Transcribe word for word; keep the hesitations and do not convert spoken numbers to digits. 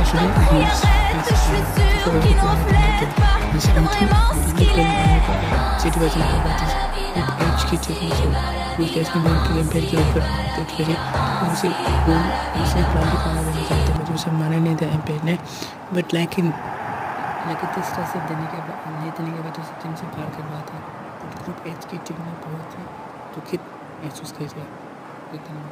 actually he's he's city बचने के बाद एक एज की चीज़ से वो कैसे बन के एम्पायर के ऊपर देख रही उसे वो उसे प्लान दिखाना देना चाहते थे उसे माना नहीं था एम्पायर ने बट लेकिन लेकिन तीस तरह से देने के बाद नहीं देने के बाद उसे टीम से बाहर करवा था तो ग्रुप एच की टीम ने बहुत ही दुखित महसूस किया।